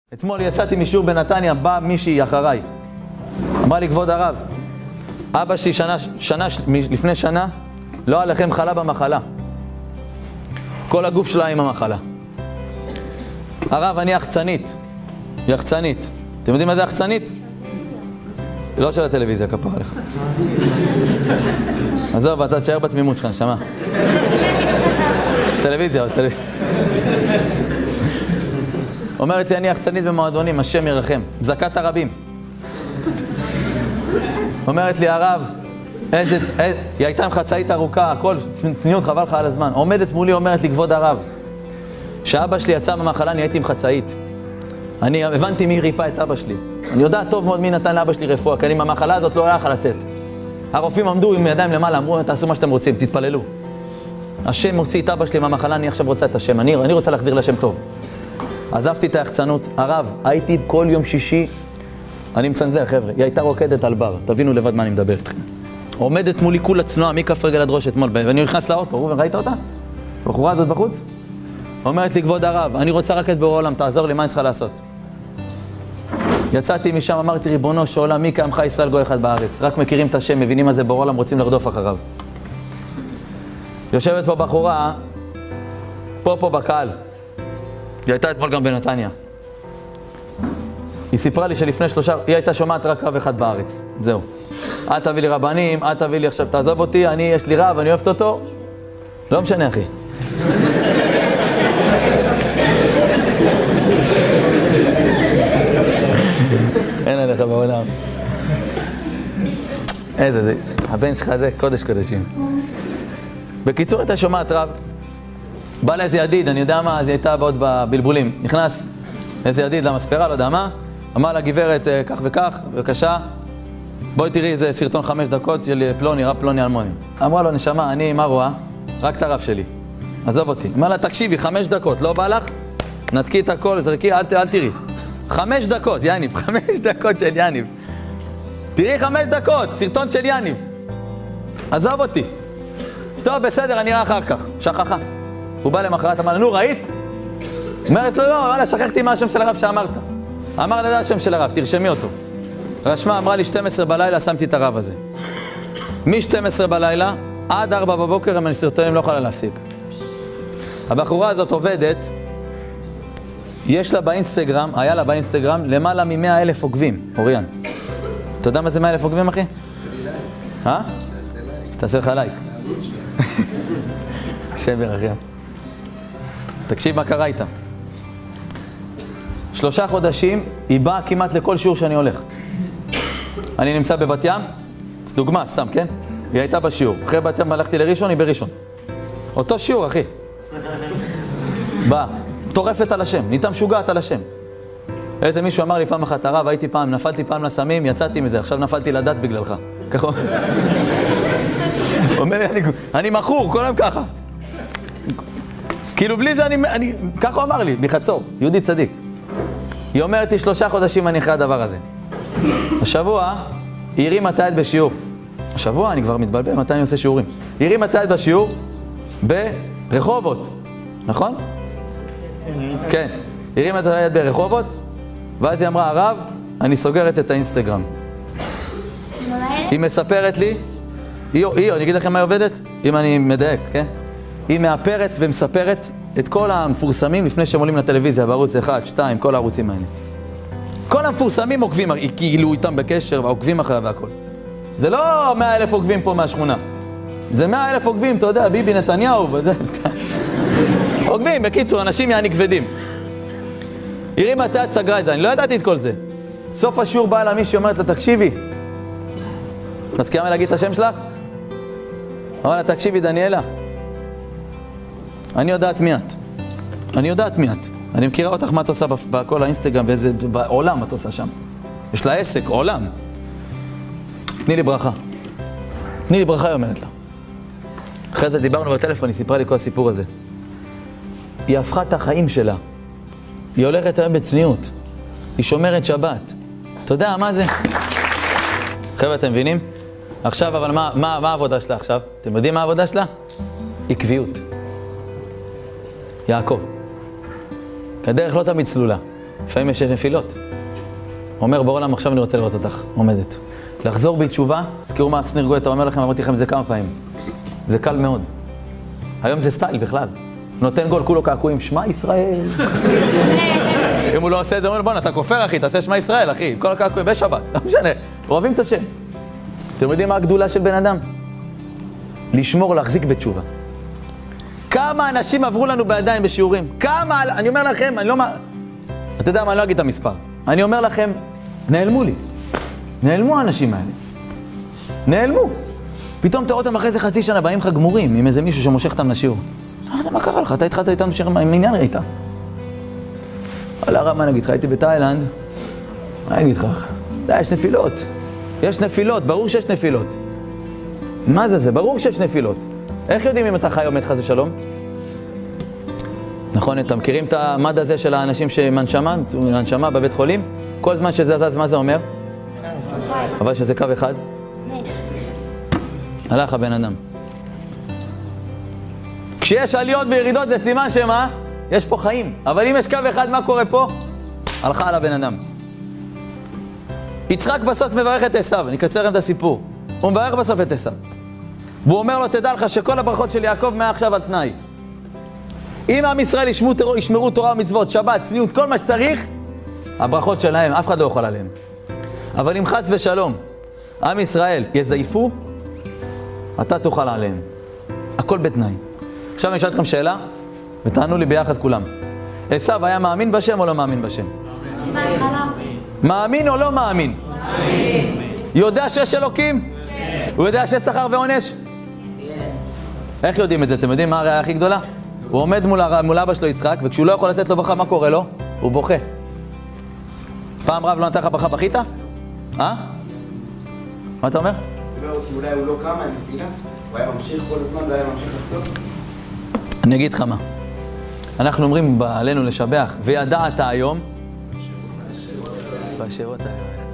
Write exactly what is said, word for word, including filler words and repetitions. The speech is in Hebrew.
אתמול יצאתי משיעור בנתניה, בא מישהי אחריי. אמרה לי, כבוד הרב, אבא שלי שנה, שנה, לפני שנה, לא עליכם חלה במחלה. כל הגוף שלה עם המחלה. הרב, אני יחצנית. יחצנית. אתם יודעים מה זה יחצנית? לא של הטלוויזיה, כפר עליך. עזוב, אתה תשאר בתמימות שלך, נשמה. טלוויזיה, טלוויזיה. אומרת לי, אני יחצנית במועדונים, השם ירחם. זכת הרבים. אומרת לי, הרב, איזה, איזה, היא הייתה עם חצאית ארוכה, הכל, צניעות, חבל לך על הזמן. עומדת מולי, אומרת לי, כבוד הרב, שאבא שלי יצא במחלה, אני הייתי עם חצאית. אני הבנתי מי ריפא את אבא שלי. אני יודע טוב מאוד מי נתן לאבא שלי רפואה, כי אני במחלה הזאת לא הלך לצאת. הרופאים עמדו עם ידיים למעלה, אמרו, תעשו מה שאתם רוצים, תתפללו. השם מוציא את אבא שלי מהמחלה, אני עכשיו רוצה את השם, אני, אני רוצה להחזיר לשם טוב. עזבתי את היחצנות. הרב, הייתי כל יום שישי, אני מצנזר, חבר'ה, היא הייתה רוקדת על בר, תבינו לבד מה אני מדבר איתכם. עומדת מולי כולה צנועה, מכף רגל עד ראש אתמול, ואני נכנס לאוטו, ראובן, ראית אותה? בחורה הזאת בחוץ? אומרת לי, כבוד הרב, אני רוצה רק את בורא עולם, תעזור לי, מה אני צריכה לעשות? יצאתי משם, אמרתי, ריבונו של עולם, מי כעמך ישראל גוי אחד בארץ? רק מכירים את השם, מבינים מה זה בורא עולם, רוצים לרדוף אחריו. יושבת פה בחורה, פה פה בקהל. היא הייתה אתמול גם בנתניה. היא סיפרה לי שלפני שלושה, היא הייתה שומעת רק רב אחד בארץ. זהו. את תביא לי רבנים, את תביא לי עכשיו, תעזוב אותי, אני, יש לי רב, אני אוהבת אותו. לא משנה, אחי. אין עליך בעולם. איזה, זה, הבן שלך זה קודש קודשים. בקיצור, הייתה שומעת רב. בא לאיזה ידיד, אני יודע מה, אז היא הייתה בעוד בבלבולים. נכנס איזה ידיד למספרה, לא יודע מה. אמר לה, גברת, כך וכך, בבקשה. בואי תראי איזה סרטון חמש דקות של פלוני, רב פלוני אלמוני. אמרה לו, נשמה, אני, מה רואה? רק את הרב שלי. עזוב אותי. אמר לה, תקשיבי, חמש דקות, לא בא לך? נתקי את הכל, זרקי, אל, אל תראי. חמש דקות, יניב, חמש דקות של יניב. תראי חמש דקות, סרטון של יניב. עזוב אותי. טוב, בסדר, אני אראה אחר כך. שכחה. הוא בא למחרת, אמר, נו, ראית? אומרת לו, לא, וואלה, שכחתי מה השם של הרב שאמרת. אמר לה, זה השם של הרב, תרשמי אותו. רשמה, אמרה לי, שתים עשרה בלילה, שמתי את הרב הזה. מ-שתים עשרה בלילה, עד ארבע בבוקר, הם סרטונים לא יכולה להפסיק. הבחורה הזאת עובדת, יש לה באינסטגרם, היה לה באינסטגרם, למעלה מ-מאה אלף עוקבים, אוריאן. אתה יודע מה זה מאה אלף עוקבים, אחי? אה? שתעשה לך לייק. שבר, אחי. תקשיב מה קרה איתה. שלושה חודשים, היא באה כמעט לכל שיעור שאני הולך. אני נמצא בבת ים, דוגמה, סתם, כן? היא הייתה בשיעור. אחרי בת ים הלכתי לראשון, היא בראשון. אותו שיעור, אחי. באה, טורפת על השם, נהייתה משוגעת על השם. איזה מישהו אמר לי פעם אחת, הרב, הייתי פעם, נפלתי פעם לסמים, יצאתי מזה, עכשיו נפלתי לדת בגללך. ככה. הוא אומר לי, אני, אני מחור, כל היום ככה. כאילו בלי זה אני, אני, ככה הוא אמר לי, מחצור, יהודי צדיק. היא אומרת לי, שלושה חודשים אני אחרי הדבר הזה. השבוע, היא הרימה את היד בשיעור. השבוע, אני כבר מתבלבל, מתי אני עושה שיעורים. היא הרימה את היד בשיעור ברחובות, נכון? כן. היא הרימה את היד ברחובות, ואז היא אמרה, הרב, אני סוגרת את האינסטגרם. היא מספרת לי, היא, היא, אני אגיד לכם מה היא עובדת? אם אני מדייק, כן? היא מאפרת ומספרת את כל המפורסמים לפני שהם עולים לטלוויזיה, בערוץ אחד, שתיים, כל הערוצים האלה. כל המפורסמים עוקבים, היא כאילו איתם בקשר, ועוקבים אחריה והכל. זה לא מאה אלף עוקבים פה מהשכונה. זה מאה אלף עוקבים, אתה יודע, ביבי נתניהו, וזה, עוקבים, בקיצור, אנשים יעני כבדים. הרימה את היד, סגרה את זה, אני לא ידעתי את כל זה. סוף השיעור באה לה מישהי, אומרת לה, תקשיבי. מסכימה להגיד את השם שלך? אמרה לה, תקשיבי, דניאלה. אני יודעת מי את. אני יודעת מי את. אני מכירה אותך מה את עושה בכל האינסטגרם, באיזה עולם את עושה שם. יש לה עסק, עולם. תני לי ברכה. תני לי ברכה, היא אומרת לה. אחרי זה דיברנו בטלפון, היא סיפרה לי כל הסיפור הזה. היא הפכה את החיים שלה. היא הולכת היום בצניעות. היא שומרת שבת. אתה יודע מה זה? חבר'ה, אתם מבינים? עכשיו, אבל מה, מה, מה העבודה שלה עכשיו? אתם יודעים מה העבודה שלה? עקביות. יעקב. הדרך לא תמיד צלולה. לפעמים יש נפילות. אומר בעולם, עכשיו אני רוצה לראות אותך, עומדת. לחזור בתשובה, זכירו מה סניר גואטה אומר לכם, אמרתי לכם את זה כמה פעמים. זה קל מאוד. היום זה סטייל בכלל. נותן גול, כולו קעקועים, שמע ישראל. אם הוא לא עושה את זה, הוא אומר, בוא, אתה כופר אחי, תעשה שמע ישראל אחי, כל הקעקועים בשבת, לא משנה, אוהבים את השם. אתם יודעים מה הגדולה של בן אדם? לשמור, להחזיק בתשובה. כמה אנשים עברו לנו בידיים בשיעורים? כמה, אני אומר לכם, אני לא... אתה יודע מה, אני לא אגיד את המספר. אני אומר לכם, נעלמו לי. נעלמו האנשים האלה. נעלמו. פתאום תראה אותם אחרי זה חצי שנה, באים לך גמורים, עם איזה מישהו שמושך אותם לשיעור. אתה יודע מה קרה לך? אתה התחלת איתנו שירים, עם עניין ראית. על הרב, מה נגיד לך? הייתי בתאילנד. מה נגיד לך? די, יש נפילות. יש נפילות, ברור שיש נפילות. מה זה זה? ברור שיש נפילות. איך יודעים אם אתה חי או מת חס ושלום? נכון, אתם מכירים את המד הזה של האנשים שמנשמה, הנשמה בבית חולים? כל זמן שזה זז, מה זה אומר? אבל שזה קו אחד? הלך הבן אדם. כשיש עליות וירידות זה סימן שמה? יש פה חיים. אבל אם יש קו אחד, מה קורה פה? הלכה על הבן אדם. יצחק בסוף מברך את עשיו, אני אקצר לכם את הסיפור. הוא מברך בסוף את עשיו. והוא אומר לו, תדע לך שכל הברכות של יעקב מעכשיו על תנאי. אם עם ישראל ישמרו, ישמרו תורה ומצוות, שבת, צניעות, כל מה שצריך, הברכות שלהם, אף אחד לא יכול עליהם. אבל אם חס ושלום, עם ישראל יזייפו, אתה תוכל עליהם. הכל בתנאי. עכשיו אני אשאל אתכם שאלה, ותענו לי ביחד כולם. עשיו היה מאמין בשם או לא מאמין בשם? מאמין או לא מאמין? מאמין. יודע שיש אלוקים? כן. הוא יודע שיש שכר ועונש? כן. איך יודעים את זה? אתם יודעים מה הראיה הכי גדולה? הוא עומד מול, מול אבא שלו יצחק, וכשהוא לא יכול לתת לו ברכה, מה קורה לו? הוא בוכה. פעם רב לא נתן לך ברכה, בכית? אה? מה אתה אומר? אולי הוא לא קם מהנפילה, הוא היה ממשיך כל הזמן והיה ממשיך לחתוך. אני אגיד לך מה. אנחנו אומרים עלינו לשבח, וידעת היום. בשירות עליו.